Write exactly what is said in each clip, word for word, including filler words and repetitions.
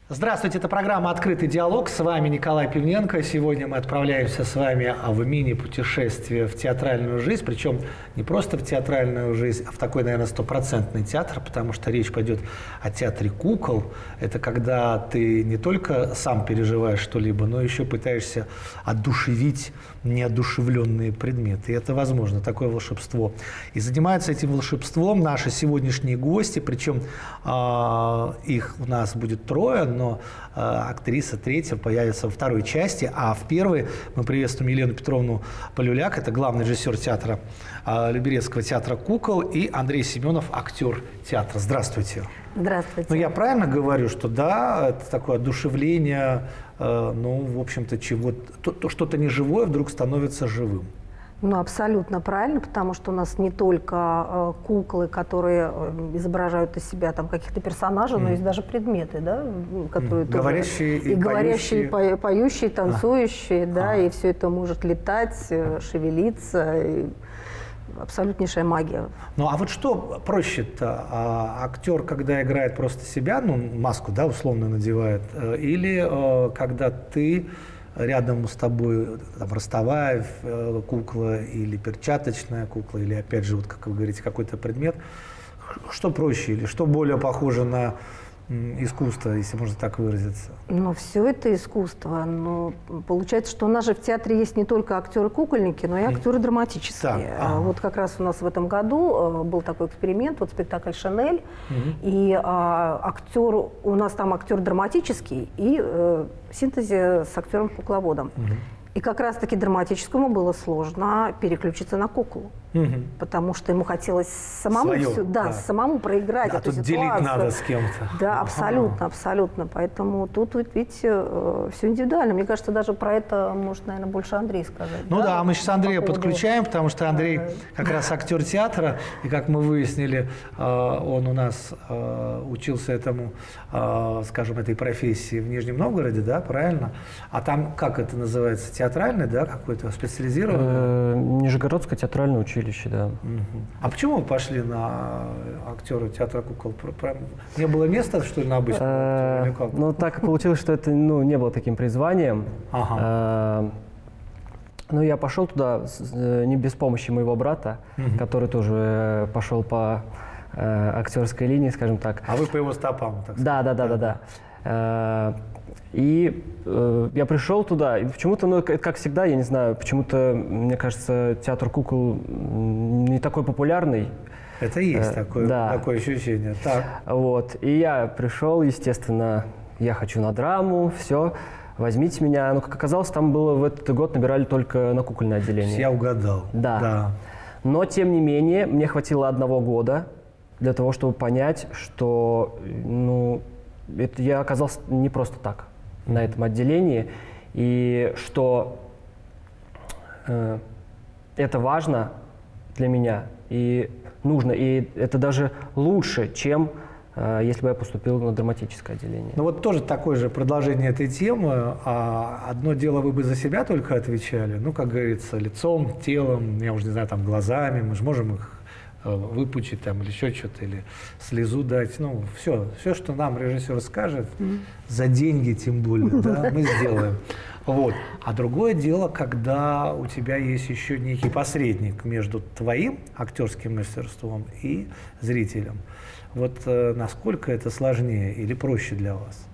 Здравствуйте, это программа «Открытый диалог». С вами Николай Пивненко. Сегодня мы отправляемся с вами в мини-путешествие в театральную жизнь. Причем не просто в театральную жизнь, а в такой, наверное, стопроцентный театр, потому что речь пойдет о театре кукол. Это когда ты не только сам переживаешь что-либо, но еще пытаешься одушевить неодушевленные предметы. И это возможно, такое волшебство. И занимаются этим волшебством наши сегодняшние гости, причем э, их у нас будет трое, но э, актриса третья появится во второй части, а в первой мы приветствуем Елену Петровну Полюляк, это главный режиссер театра э, Люберецкого театра кукол, и Андрей Семенов, актер театра. Здравствуйте. Здравствуйте. Ну, я правильно говорю, что да, это такое одушевление, э, ну, в общем-то, чего-то, что-то неживое вдруг становится живым. Ну, абсолютно правильно, потому что у нас не только э, куклы, которые э, изображают из себя там каких-то персонажей, mm. но есть даже предметы, да, которые mm. тоже... Говорящие и, и говорящие, поющие, поющие, танцующие, а. да, а. и все это может летать, шевелиться, и абсолютнейшая магия. Ну, а вот что проще-то? А, актер, когда играет просто себя, ну, маску, да, условно надевает, или э, когда ты... рядом с тобой там, ростовая э, кукла или перчаточная кукла, или, опять же, вот, как вы говорите, какой-то предмет. Что проще или что более похоже на м, искусство, если можно так выразиться? Ну, все это искусство. Но получается, что у нас же в театре есть не только актеры-кукольники, но и актеры драматические. Так, ага. Вот как раз у нас в этом году был такой эксперимент, вот спектакль «Шанель», угу. и а, актер, у нас там актер драматический и э, синтезе с актером-кукловодом. Угу. И как раз-таки драматическому было сложно переключиться на куклу. Угу. Потому что ему хотелось самому, Своё, всю, да, да. самому проиграть да, эту тут ситуацию. Делить надо с кем-то. Да, абсолютно, абсолютно. Поэтому тут, видите, э, все индивидуально. Мне кажется, даже про это может, наверное, больше Андрей сказать. Ну да, да, мы сейчас Андрея по поводу... подключаем, потому что Андрей как раз актер театра, и как мы выяснили, он у нас учился этому, скажем, этой профессии в Нижнем Новгороде, да, правильно? А там, как это называется, театральный, да, какой-то специализированный? Нижегородское театральное училище. Да. А почему вы пошли на актера театра кукол? Не было места, что ли, на обычном? Ну, так получилось, что это ну, не было таким призванием. Ага. Ну, я пошел туда не без помощи моего брата, угу. который тоже пошел по актерской линии, скажем так. А вы по его стопам, так сказать? Да, да, да, да, да. да. И э, я пришел туда, и почему-то, ну, это как всегда, я не знаю, почему-то, мне кажется, театр кукол не такой популярный. Это и есть э, такое, да. такое ощущение. Так. Вот, и я пришел, естественно, я хочу на драму, все, возьмите меня. Но, как оказалось, там было в этот год набирали только на кукольное отделение. Я угадал. Да. да. Но, тем не менее, мне хватило одного года для того, чтобы понять, что, ну, это я оказался не просто так на этом отделении, и что э, это важно для меня и нужно, и это даже лучше, чем э, если бы я поступил на драматическое отделение. Ну вот тоже такое же продолжение этой темы. А одно дело, вы бы за себя только отвечали, ну, как говорится, лицом, телом, я уже не знаю, там, глазами, мы же можем их выпучить там или еще что-то, или слезу дать. Ну, все, все, что нам режиссер скажет, mm-hmm. за деньги тем более, да, мы сделаем. Вот. А другое дело, когда у тебя есть еще некий посредник между твоим актерским мастерством и зрителем. Вот э, насколько это сложнее или проще для вас?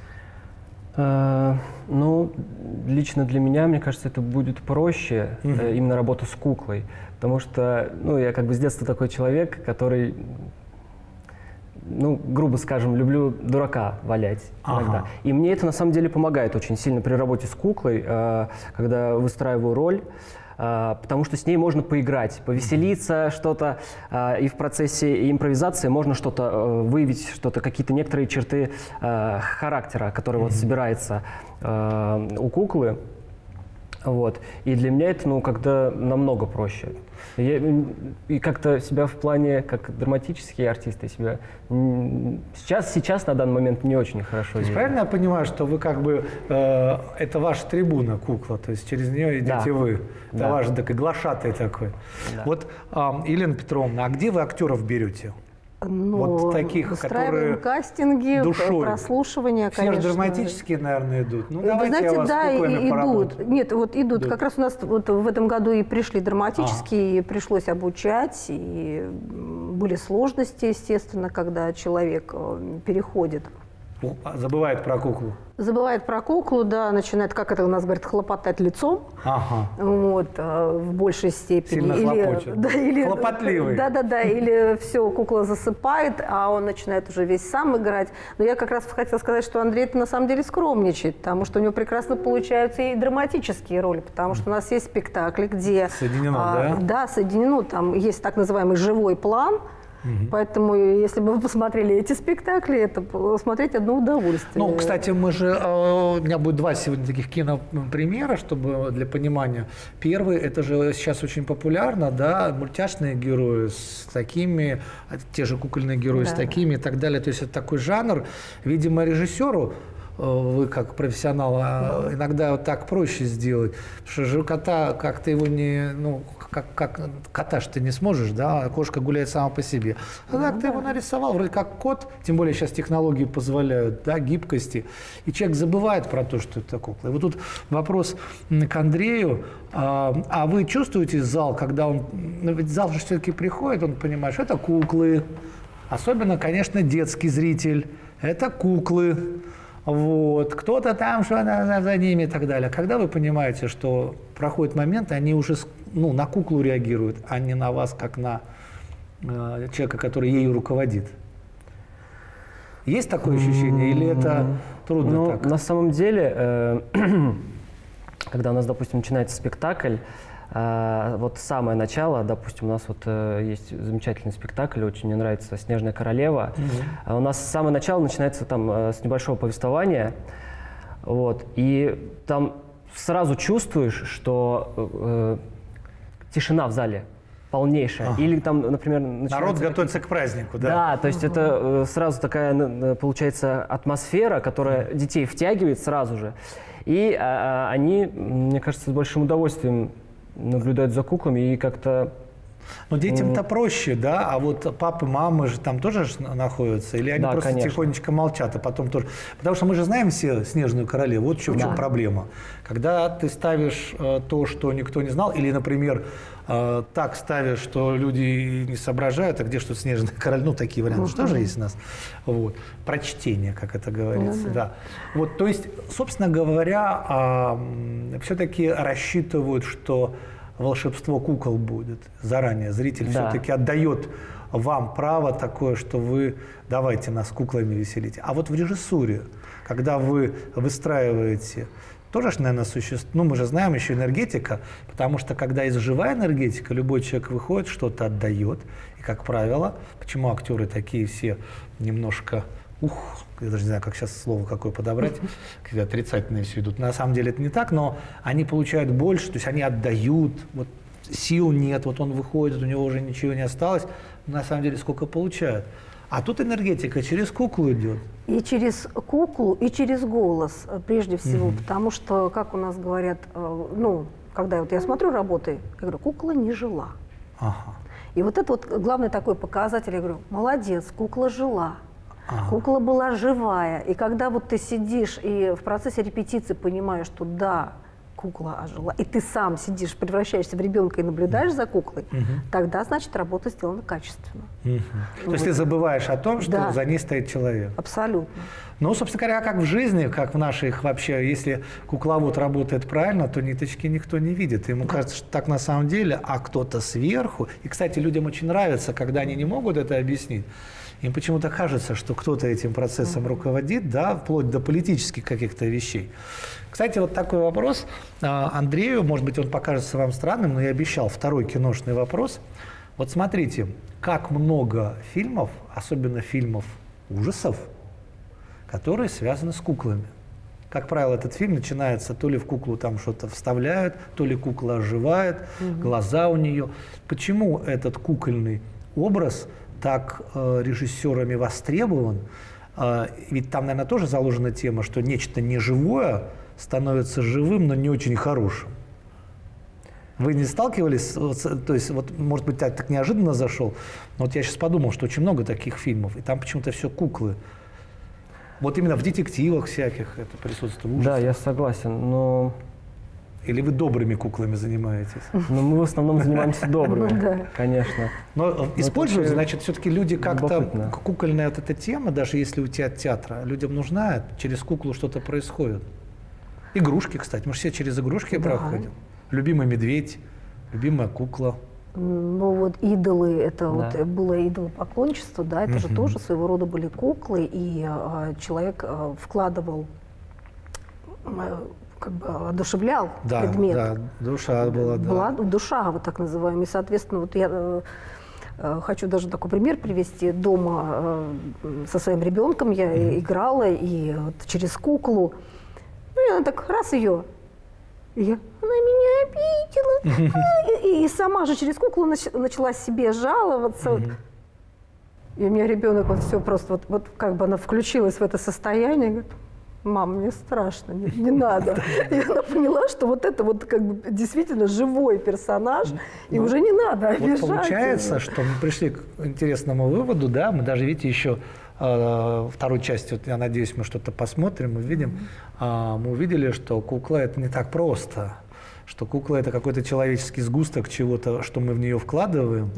Uh, ну, лично для меня, мне кажется, это будет проще, uh-huh. э, именно работа с куклой, потому что, ну, я как бы с детства такой человек, который, ну, грубо скажем, люблю дурака валять uh-huh. иногда. И мне это на самом деле помогает очень сильно при работе с куклой, э, когда выстраиваю роль. Потому что с ней можно поиграть, повеселиться, что-то, и в процессе импровизации можно что-то выявить, что-то, какие-то некоторые черты характера, которые вот собирается у куклы. Вот. И для меня это, ну, когда намного проще. Я, и как-то себя в плане, как драматические артисты, себя сейчас, сейчас на данный момент не очень хорошо. То есть правильно я понимаю, что вы как бы, э, это ваша трибуна, кукла, то есть через нее идете да. вы. Это да. ваш такой глашатый такой. Да. Вот, э, Елена Петровна, а где вы актеров берете? Ну, вот таких, устраиваем которые кастинги, душой. прослушивания, Все конечно. же драматические, наверное, идут. Ну, Вы давайте знаете, я вас да, с куклами и, идут. поработаю. Нет, вот идут. Идут. Как раз у нас вот в этом году и пришли драматические, Ага. и пришлось обучать, и м, были сложности, естественно, когда человек э, переходит. Забывает про куклу. Забывает про куклу, да, начинает, как это у нас говорят, хлопотать лицом. Ага. Вот, э, в большей степени. Сильно хлопочет. Да, или, Хлопотливый. Да-да-да, или все, кукла засыпает, а он начинает уже весь сам играть. Но я как раз хотела сказать, что Андрей это на самом деле скромничает, потому что у него прекрасно получаются и драматические роли, потому что у нас есть спектакли, где... Соединено, а, да? Да, соединено, там есть так называемый живой план. Поэтому, если бы вы посмотрели эти спектакли, это смотреть одно удовольствие. Ну, кстати, мы же, э, у меня будет два сегодня таких кинопримера, чтобы для понимания. Первый, это же сейчас очень популярно, да, мультяшные герои с такими, те же кукольные герои Да. с такими и так далее. То есть это такой жанр. Видимо, режиссеру, э, вы как профессионал, а иногда вот так проще сделать. Потому что же кота, как ты его не, ну, как, как кота ж ты не сможешь, да, а кошка гуляет сама по себе. А так ты его нарисовал, вроде как кот, тем более сейчас технологии позволяют, да, гибкости, и человек забывает про то, что это кукла. И вот тут вопрос к Андрею. А, а вы чувствуете зал, когда он, ну ведь зал же все-таки приходит, он понимает, что это куклы, особенно, конечно, детский зритель, это куклы. Вот. Кто-то там, что за, за ними и так далее. Когда вы понимаете, что проходит момент, они уже ну, на куклу реагируют, а не на вас, как на э, человека, который ею руководит? Есть такое ощущение или это трудно Ну, так? на самом деле, э, когда у нас, допустим, начинается спектакль, э, вот самое начало, допустим, у нас вот э, есть замечательный спектакль, очень мне нравится «Снежная королева». Мгм. У нас самое начало начинается там э, с небольшого повествования, вот, и там сразу чувствуешь, что э, тишина в зале полнейшая. Ага. Или там, например, начинается Народ какие-то- готовится к празднику, да? Да, то есть это э, сразу такая, н- н- получается, атмосфера, которая детей втягивает сразу же. И а, а, они, м, мне кажется, с большим удовольствием наблюдают за куклами и как-то... Но детям-то проще, да? А вот папы, мамы же там тоже ж находятся? Или они Да, просто конечно. тихонечко молчат, а потом тоже... Потому что мы же знаем все «Снежную королеву». Вот в чем, Да. проблема. Когда ты ставишь э, то, что никто не знал, или, например, э, так ставишь, что люди не соображают, а где что «Снежная королева», ну, такие варианты же тоже есть у нас. Вот. Прочтение, как это говорится, да. Вот, то есть, собственно говоря, э, все-таки рассчитывают, что волшебство кукол будет заранее. Зритель Да. все-таки отдает вам право такое, что вы давайте нас куклами веселите. А вот в режиссуре, когда вы выстраиваете, тоже, ж, наверное, существует, ну, мы же знаем еще энергетика, потому что когда есть живая энергетика, любой человек выходит, что-то отдает. И, как правило, почему актеры такие все немножко, ух, я даже не знаю, как сейчас слово какое подобрать, когда отрицательные все идут. На самом деле это не так, но они получают больше, то есть они отдают, вот сил нет, вот он выходит, у него уже ничего не осталось, на самом деле сколько получают. А тут энергетика через куклу идет. И через куклу, и через голос, э, прежде всего, Мгм. потому что, как у нас говорят, э, ну, когда вот я смотрю работы, я говорю, кукла не жила. Ага. И вот это вот главный такой показатель, я говорю, молодец, кукла жила. Ага. Кукла была живая. И когда вот ты сидишь и в процессе репетиции понимаешь, что да, кукла ожила, и ты сам сидишь, превращаешься в ребенка и наблюдаешь за куклой, Мгм. тогда, значит, работа сделана качественно. Мгм. То есть ты забываешь о том, что Да. за ней стоит человек. Абсолютно. Ну, собственно говоря, как в жизни, как в наших вообще, если кукловод работает правильно, то ниточки никто не видит. Ему кажется, что так на самом деле, а кто-то сверху. И, кстати, людям очень нравится, когда они не могут это объяснить. Им почему-то кажется, что кто-то этим процессом руководит, да, вплоть до политических каких-то вещей. Кстати, вот такой вопрос а, Андрею, может быть, он покажется вам странным, но я обещал второй киношный вопрос. Вот смотрите, как много фильмов, особенно фильмов ужасов, которые связаны с куклами. Как правило, этот фильм начинается, то ли в куклу там что-то вставляют, то ли кукла оживает, глаза у нее. Почему этот кукольный образ так э, режиссерами востребован? Э, ведь там, наверное, тоже заложена тема, что нечто неживое становится живым, но не очень хорошим. Вы не сталкивались, с, то есть, вот, может быть, так, так неожиданно зашел, но вот я сейчас подумал, что очень много таких фильмов, и там почему-то все куклы. Вот именно в детективах всяких это присутствует. Да, я согласен, но... Или вы добрыми куклами занимаетесь? Ну, мы в основном занимаемся добрыми, конечно. Но используют, значит, все-таки люди как-то... любопытно. Кукольная вот эта тема, даже если у тебя театра, людям нужна, через куклу что-то происходит. Игрушки, кстати, мы же все через игрушки Да. проходим. Любимый медведь, любимая кукла. Ну вот идолы, это Да. вот было идолопоклонничество, да, это же Мгм. тоже своего рода были куклы, и а, человек а, вкладывал, а, как бы одушевлял Да, предмет. да, душа была, да. Была душа, вот так называемая. И, соответственно, вот я э, э, хочу даже такой пример привести. Дома э, со своим ребенком я Мгм. играла, и вот через куклу, ну, и она так раз ее, и я, она меня обидела. А, И, и сама же через куклу нач- начала себе жаловаться. Мгм. И у меня ребенок вот все просто, вот, вот как бы она включилась в это состояние, говорит: мам, мне страшно, не, не надо. И она поняла, что вот это вот как бы действительно живой персонаж, и Ну, уже не надо обижать. Вот получается, его. что мы пришли к интересному выводу, да, мы даже, видите, еще э, второй части, вот, я надеюсь, мы что-то посмотрим, увидим, а, мы увидели, что кукла – это не так просто, что кукла – это какой-то человеческий сгусток чего-то, что мы в нее вкладываем,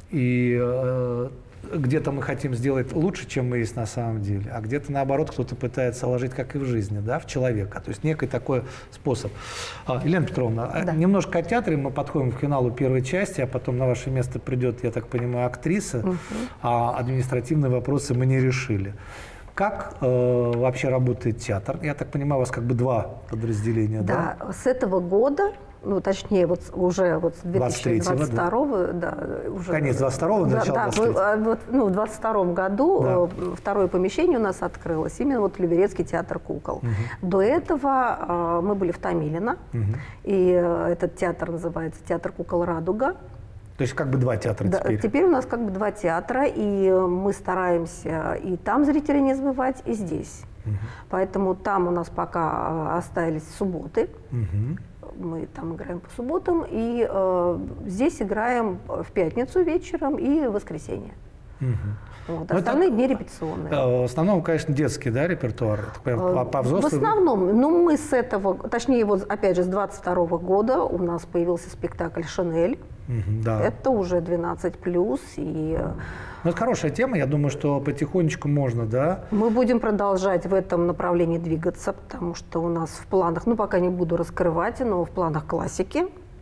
и э, где-то мы хотим сделать лучше, чем мы есть на самом деле, а где-то, наоборот, кто-то пытается ложить, как и в жизни, да, в человека. То есть некий такой способ. А, Елена Петровна, а Да. немножко о театре, мы подходим к финалу первой части, а потом на ваше место придет, я так понимаю, актриса, а административные вопросы мы не решили. Как э, вообще работает театр? Я так понимаю, у вас как бы два подразделения, да? Да, с этого года, ну, точнее, вот с- уже вот с две тысячи двадцать второго, да, уже... Конец двадцать второго, да, начало да, двадцать мы, третьего. а, вот, ну, в двадцать втором году Да. э, второе помещение у нас открылось, именно вот Люберецкий театр кукол. До этого э, мы были в Томилино, Мгм. и э, этот театр называется «Театр кукол «Радуга». То есть как бы два театра Да, теперь. теперь у нас как бы два театра, и мы стараемся и там зрителей не забывать, и здесь. Поэтому там у нас пока э, остались субботы. Мгм. Мы там играем по субботам, и э, здесь играем в пятницу вечером и в воскресенье. Мгм. Вот. Ну, Остальные это- дни репетиционные. Э, В основном, конечно, детский, да, репертуар? Так прям по, по Э, В взрослым? основном, ну мы с этого, точнее, вот опять же с двадцать второго года у нас появился спектакль «Шанель». Мгм, да. Это уже двенадцать плюс, и э, Ну, это хорошая тема, я думаю, что потихонечку можно, да? мы будем продолжать в этом направлении двигаться, потому что у нас в планах, ну пока не буду раскрывать, но в планах классики.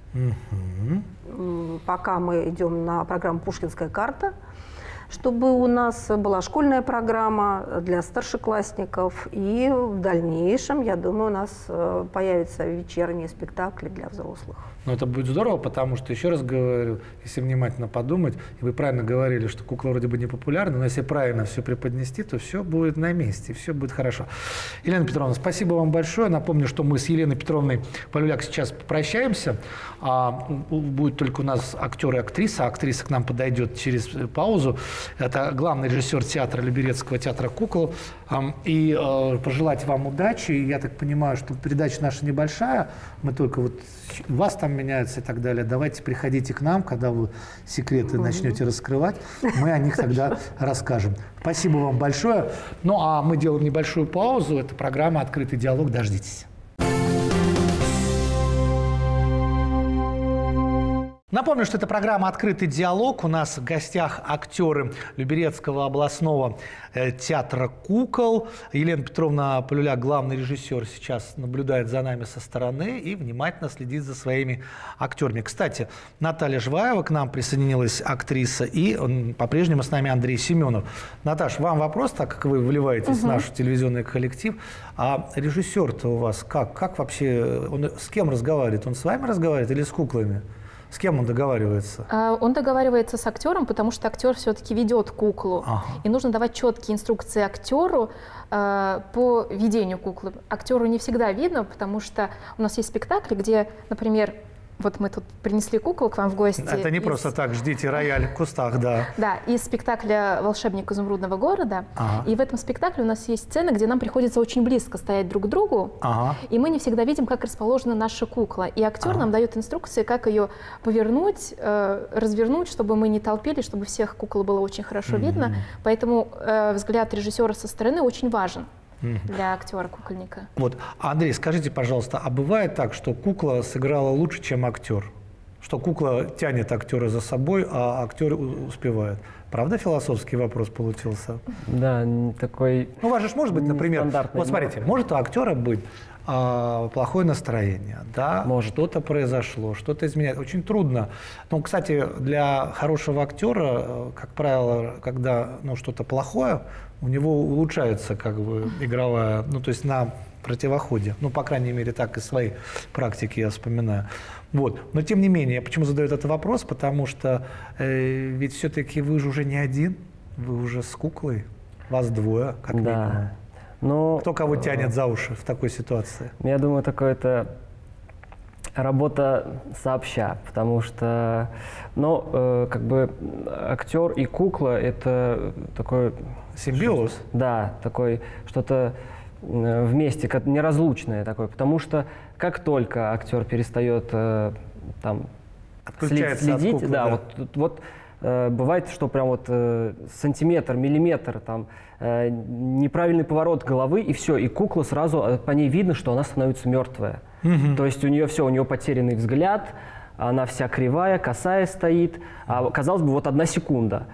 Мгм. М, Пока мы идем на программу «Пушкинская карта», чтобы у нас была школьная программа для старшеклассников, и в дальнейшем, я думаю, у нас э, появятся вечерние спектакли для взрослых. Ну, это будет здорово, потому что, еще раз говорю, если внимательно подумать, и вы правильно говорили, что кукла вроде бы не популярна, но если правильно все преподнести, то все будет на месте, все будет хорошо. Елена Петровна, спасибо вам большое. Напомню, что мы с Еленой Петровной Полюляк сейчас попрощаемся. А, у- будет только у нас актер и актриса. Актриса к нам подойдет через паузу. Это главный режиссер театра Люберецкого театра кукол. Ам, И э, пожелать вам удачи. Я так понимаю, что передача наша небольшая. Мы только вот у вас там меняются и так далее. Давайте приходите к нам, когда вы секреты начнете раскрывать. Мы о них тогда расскажем. Спасибо вам большое. Ну, а мы делаем небольшую паузу. Это программа «Открытый диалог». Дождитесь. Напомню, что это программа «Открытый диалог». У нас в гостях актеры Люберецкого областного э, театра кукол. Елена Петровна Полюляк, главный режиссер, сейчас наблюдает за нами со стороны и внимательно следит за своими актерами. Кстати, Наталья Жваева к нам присоединилась, актриса, и он, по-прежнему с нами Андрей Семенов. Наташ, вам вопрос, так как вы вливаетесь в наш телевизионный коллектив. А режиссер-то у вас как? Как вообще? Он с кем разговаривает? Он с вами разговаривает или с куклами? С кем он договаривается? А, Он договаривается с актером, потому что актер все-таки ведет куклу. Ага. И нужно давать четкие инструкции актеру э, по ведению куклы. Актеру не всегда видно, потому что у нас есть спектакли, где, например, вот мы тут принесли куклу к вам в гости. Это не из... просто так, ждите рояль в кустах, да. Да, из спектакля «Волшебник изумрудного города». Ага. И в этом спектакле у нас есть сцена, где нам приходится очень близко стоять друг к другу, Ага. и мы не всегда видим, как расположена наша кукла. И актер Ага. нам дает инструкции, как ее повернуть, э, развернуть, чтобы мы не толпились, чтобы всех кукол было очень хорошо видно. Поэтому э, взгляд режиссера со стороны очень важен для актера-кукольника. Вот, Андрей, скажите, пожалуйста, а бывает так, что кукла сыграла лучше, чем актер? Что кукла тянет актера за собой, а актер у- успевает? Правда философский вопрос получился? Да, н- такой... Ну, у вас же может быть, например, Нестандартный, вот смотрите, может у актера быть а, плохое настроение, да, Может. что-то произошло, что-то изменяется. Очень трудно. Ну, кстати, для хорошего актера, э, как правило, когда ну, что-то плохое, у него улучшается как бы игровая, ну, то есть на противоходе. Ну, по крайней мере, так из своей практики я вспоминаю. Вот. Но, тем не менее, я почему задаю этот вопрос? Потому что э, ведь все-таки вы же уже не один, вы уже с куклой, вас двое, как минимум. Да. Но, Кто кого э, тянет за уши в такой ситуации? Я думаю, такое это работа сообща, потому что, ну, э, как бы актер и кукла — это такой, Симбиоз. да, такой что-то э, вместе, как неразлучное такое, потому что как только актер перестает э, там Отключается от следить, куклы, да, да. вот, тут вот э, бывает, что прям вот э, сантиметр, миллиметр, там э, неправильный поворот головы, и все, и кукла сразу, э, по ней видно, что она становится мертвая. То есть у нее все, у нее потерянный взгляд, она вся кривая, косая стоит, а казалось бы, вот одна секунда.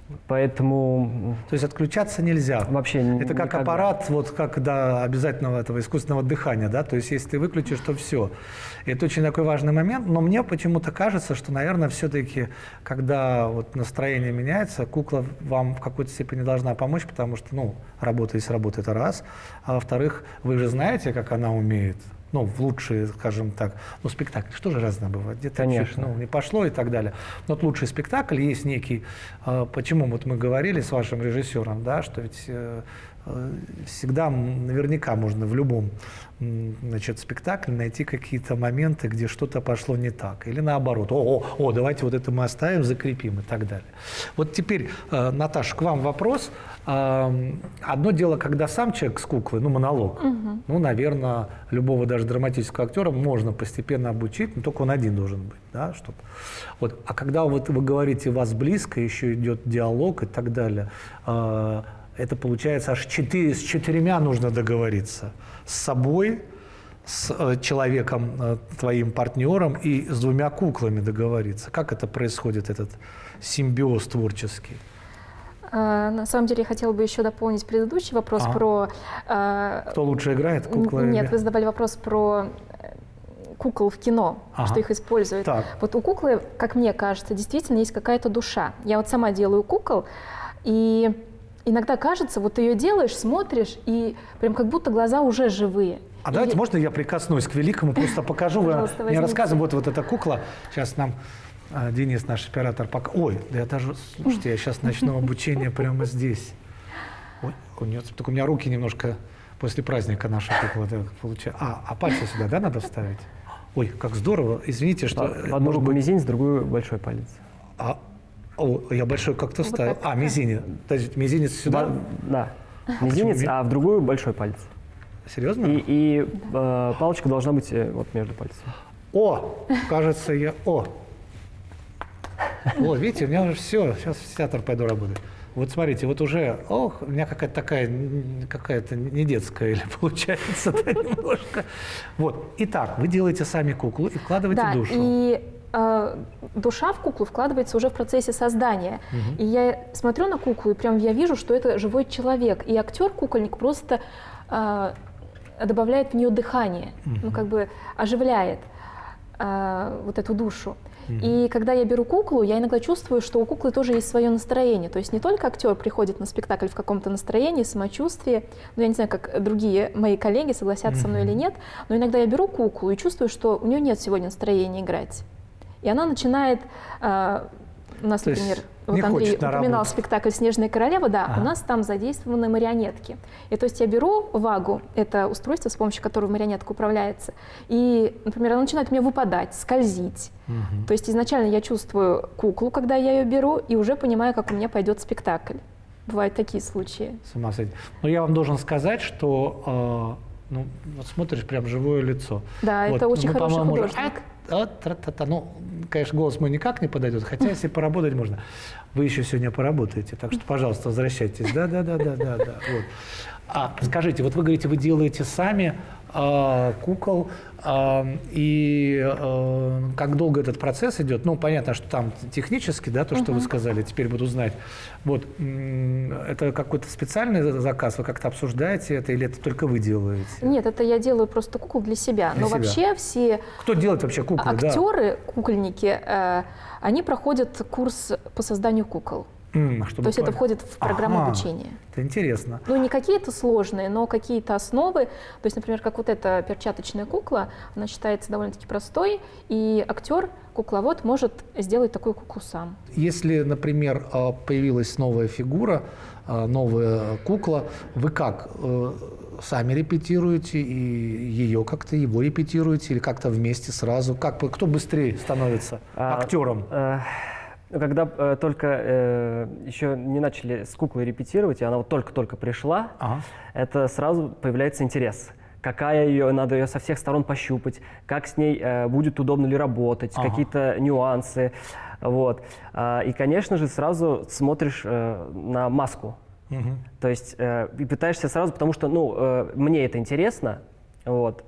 Поэтому То есть отключаться нельзя. вообще н- Это как никогда. аппарат, вот как до обязательного этого искусственного дыхания, да, то есть если ты выключишь, то все. Это очень такой важный момент, но мне почему-то кажется, что, наверное, все-таки, когда вот настроение меняется, кукла вам в какой-то степени должна помочь, потому что, ну, работа есть работа, это раз, а во-вторых, вы же знаете, как она умеет. Ну, в лучшие, скажем так, ну, спектакль, что же разное бывает, где-то чуть, Конечно. ну, не пошло и так далее. Но вот лучший спектакль есть некий, э, почему вот мы говорили с вашим режиссером, да, что ведь э, э, всегда м, наверняка можно в любом м, значит, спектакле найти какие-то моменты, где что-то пошло не так. Или наоборот, о, о, о, давайте вот это мы оставим, закрепим и так далее. Вот теперь, э, Наташа, к вам вопрос. Э, одно дело, когда сам человек с куклой, ну, монолог, ну, наверное, любого даже драматического актера можно постепенно обучить, но только он один должен быть, да, чтобы. Вот. А когда вот вы говорите, вас близко, еще идет диалог и так далее, э, это получается аж четыре, с четырьмя нужно договориться. С собой, с э, человеком, э, твоим партнером и с двумя куклами договориться. Как это происходит, этот симбиоз творческий? А, На самом деле я хотела бы еще дополнить предыдущий вопрос А. про... а, Кто лучше играет, кукла Н- Нет, или- вы задавали вопрос про э, кукол в кино, Ага. что их используют. Так. Вот у куклы, как мне кажется, действительно есть какая-то душа. Я вот сама делаю кукол, и иногда кажется, вот ты ее делаешь, смотришь, и прям как будто глаза уже живые. А давайте, И- можно я прикоснусь к великому, просто покажу, вы Пожалуйста, мне возьмите. рассказываем, вот, вот эта кукла, сейчас нам а, Денис, наш оператор, пока... Ой, да я даже, слушайте, я сейчас начну обучение прямо здесь. Ой, у, нее, только у меня руки немножко после праздника наша кукла так получается. А, а пальцы сюда, да, надо вставить? Ой, как здорово, извините, что... В э, одну может руку быть, мизинец, в другую большой палец. а, о, я большой как-то Вот вставил. так. А, мизинец. Подождите, мизинец сюда? Ба- Да, мизинец, ми- а в другую большой палец. Серьезно? И, и э, палочка должна быть э, вот между пальцами. О, кажется, я... О, о, видите, у меня уже все, сейчас в театр пойду работать. Вот смотрите, вот уже, ох, у меня какая-то такая, н- какая-то не детская или получается да, немножко. Вот, итак, вы делаете сами куклу и вкладываете Да, душу. и э, душа в куклу вкладывается уже в процессе создания. И я смотрю на куклу, и прям я вижу, что это живой человек. И актер-кукольник просто э, добавляет в нее дыхание, ну как бы оживляет э, вот эту душу. И когда я беру куклу, я иногда чувствую, что у куклы тоже есть свое настроение. То есть не только актер приходит на спектакль в каком-то настроении, самочувствии, ну я не знаю, как другие мои коллеги согласятся со мной или нет, но иногда я беру куклу и чувствую, что у нее нет сегодня настроения играть. И она начинает э, у нас, То есть например, не вот Андрей хочет на упоминал работу. спектакль «Снежная королева», да, Ага. у нас там задействованы марионетки. И то есть я беру вагу, это устройство, с помощью которого марионетка управляется, и, например, она начинает у меня выпадать, скользить. Мгм. То есть изначально я чувствую куклу, когда я ее беру, и уже понимаю, как у меня пойдет спектакль. Бывают такие случаи. С ума сойти. Но я вам должен сказать, что э, ну, вот смотришь прям живое лицо. Да, Вот, это очень мы, хороший по-моему, уже, художник. «А, а, тра-та-та». Ну, конечно, голос мой никак не подойдет, хотя если поработать можно. Вы еще сегодня поработаете, так что, пожалуйста, возвращайтесь. Да, да, да, да, да, да. Вот. А скажите, вот вы говорите, вы делаете сами э, кукол, э, и э, как долго этот процесс идет? Ну, понятно, что там технически, да, то, что вы сказали, теперь буду знать. Вот, м, это какой-то специальный заказ, вы как-то обсуждаете это, или это только вы делаете? Нет, это я делаю просто кукол для себя. Для Но себя. вообще все Кто делает вообще куклы? Да. актеры, кукольники, э, они проходят курс по созданию кукол. М, чтобы То есть это понять. входит в программу Ага, обучения. Это интересно. Ну, не какие-то сложные, но какие-то основы. То есть, например, как вот эта перчаточная кукла, она считается довольно-таки простой, и актер, кукловод, может сделать такую куклу сам. Если, например, э, появилась новая фигура, э, новая кукла, вы как? Э, Сами репетируете, и ее как-то, его репетируете, или как-то вместе сразу? Как, вы- кто быстрее становится А, актером? э, Когда э, только э, еще не начали с куклой репетировать, и она вот только-только пришла, Ага. это сразу появляется интерес. Какая ее, надо ее со всех сторон пощупать, как с ней э, будет удобно ли работать, Ага. какие-то нюансы. Вот. А, и, конечно же, сразу смотришь э, на маску. Мгм. То есть э, и пытаешься сразу, потому что, ну, э, мне это интересно, вот.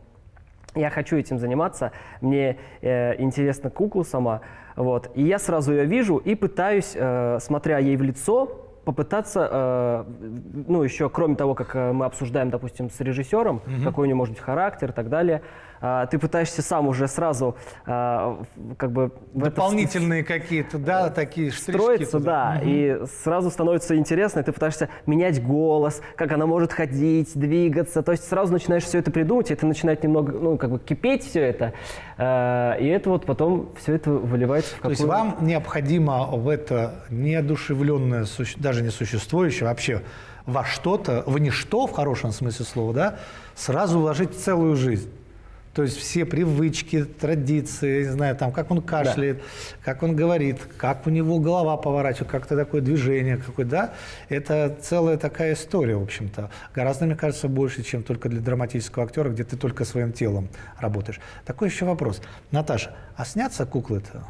Я хочу этим заниматься, мне э, интересна кукла сама, вот. И я сразу ее вижу и пытаюсь, э, смотря ей в лицо, попытаться, э, ну, еще кроме того, как э, мы обсуждаем, допустим, с режиссером, какой у нее может быть характер и так далее, э, ты пытаешься сам уже сразу э, в- как бы в это Дополнительные какие-то, да, такие штришки строится, туда. да, и сразу становится интересно, и ты пытаешься менять голос, как она может ходить, двигаться, то есть сразу начинаешь все это придумать, и это начинает немного, ну, как бы кипеть все это, э, и это вот потом все это выливается в То есть какую-то... вам необходимо в это неодушевленное, суще- даже не существующее, вообще во что-то, в ничто, в хорошем смысле слова, да, сразу вложить целую жизнь. То есть все привычки, традиции, не знаю, там, как он кашляет, как он говорит, как у него голова поворачивает, как-то такое движение какое, да, это целая такая история, в общем-то. Гораздо, мне кажется, больше, чем только для драматического актера, где ты только своим телом работаешь. Такой еще вопрос. Наташа, а снятся куклы-то?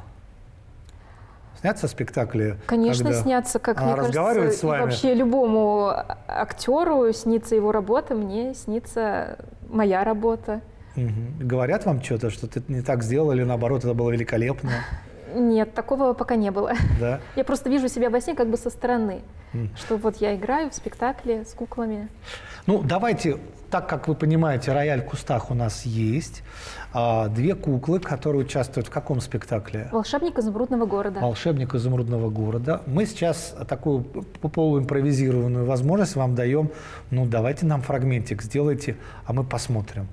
Снятся спектакли? Конечно, когда снятся, как она мне разговаривает кажется, с вами? и вообще любому актеру снится его работа, мне снится моя работа. Мгм. Говорят вам что-то, что ты не так сделал, или наоборот, это было великолепно? Нет, такого пока не было. Да? Я просто вижу себя во сне как бы со стороны, что вот я играю в спектакле с куклами. Ну, давайте, так как вы понимаете, «Рояль в кустах» у нас есть. А, две куклы, которые участвуют в каком спектакле? «Волшебник изумрудного города». «Волшебник изумрудного города». Мы сейчас такую п- полуимпровизированную возможность вам даем. Ну, давайте нам фрагментик сделайте, а мы посмотрим.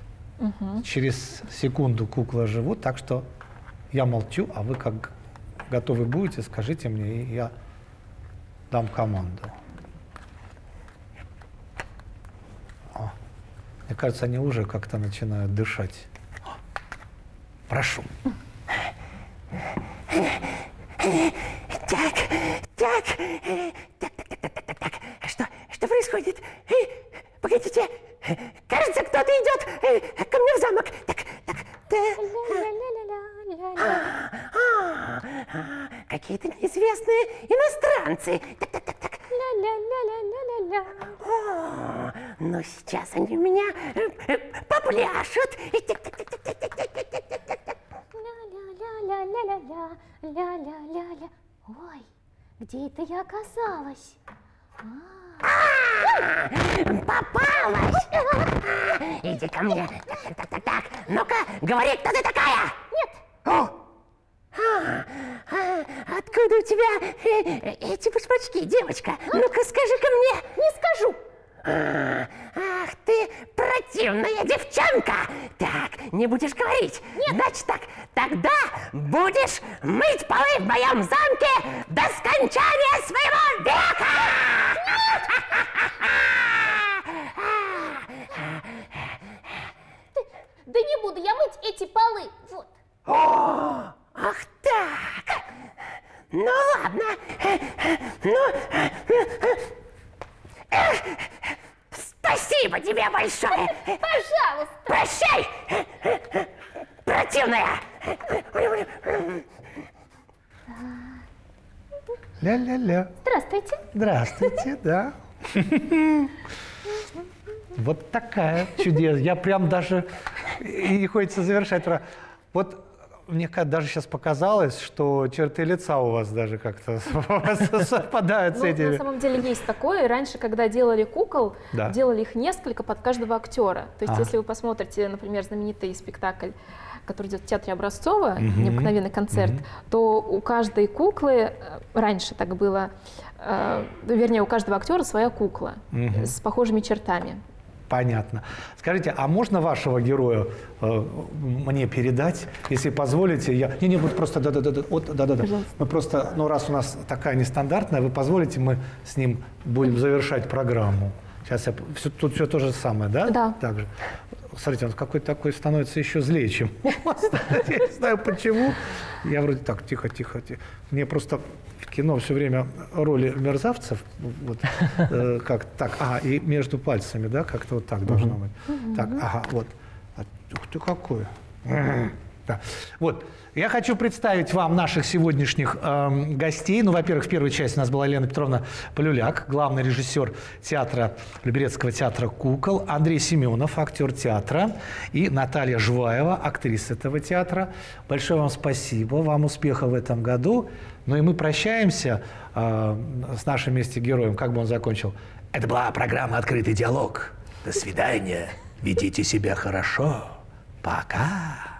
Через секунду куклы живут, так что я молчу, а вы как готовы будете, скажите мне, и я дам команду. О, мне кажется, они уже как-то начинают дышать. О, прошу. Так, так, э, так, так, так, так, так, так. Что, что происходит? Э, Погодите, Э, кажется, кто-то идет э, ко мне в замок. Так, так, да. А, а, какие-то неизвестные иностранцы. Так, так, так, так. О, ну сейчас они у меня э, э, попляшут. И так, так, так, так, так, так, так, так, так, так, так. Ля-ля-ля-ля-ля-ля-ля-ля. Ой, где это я оказалась? А, попалась! Иди ко мне. Так, так, так, так. Ну-ка, говори, кто ты такая? Нет. О! А, а, откуда у тебя э, эти башмачки, девочка? Ну-ка, скажи-ка мне. Не скажу. А, ах ты, противная девчонка! Так, не будешь говорить. Нет. Значит так, тогда будешь мыть полы в моем замке до скончания своего века! Да не буду я мыть эти полы. Вот. О, ах так! Ну ладно. Ну, спасибо тебе большое. Пожалуйста. Прощай, противная. Ля-ля-ля. Здравствуйте. Здравствуйте, да. Вот такая чудесная. Я прям даже... И не хочется завершать. Вот мне даже сейчас показалось, что черты лица у вас даже как-то совпадают с Ну, этими. на самом деле есть такое. Раньше, когда делали кукол, Да. делали их несколько под каждого актера. То есть, А. если вы посмотрите, например, знаменитый спектакль, который идет в театре Образцова, Мгм. «Необыкновенный концерт», Мгм. то у каждой куклы, э, раньше так было, э, вернее, у каждого актера своя кукла Мгм. с похожими чертами. Понятно. Скажите, а можно вашего героя э, мне передать, если позволите? Я... Не, не, вот просто да-да-да, вот да-да-да. Мы просто, ну раз у нас такая нестандартная, вы позволите, мы с ним будем завершать программу. Сейчас я все, тут все то же самое, да? Да. Так же. Смотрите, он какой-то такой становится еще злее, чем у вас. Я не знаю почему. Я вроде так, тихо, тихо, тихо. Мне просто в кино все время роли мерзавцев, вот, э, как так, ага, и между пальцами, да, как-то вот так должно быть. Так, ага, вот. А, ух ты какой. Да. Вот. Я хочу представить вам наших сегодняшних э, гостей. Ну, во-первых, в первой части у нас была Елена Петровна Полюляк, главный режиссер театра, Люберецкого театра «Кукол», Андрей Семенов, актер театра, и Наталья Жваева, актриса этого театра. Большое вам спасибо, вам успехов в этом году. Ну и мы прощаемся э, с нашим вместе героем, как бы он закончил. Это была программа «Открытый диалог». До свидания. Ведите себя хорошо. Пока.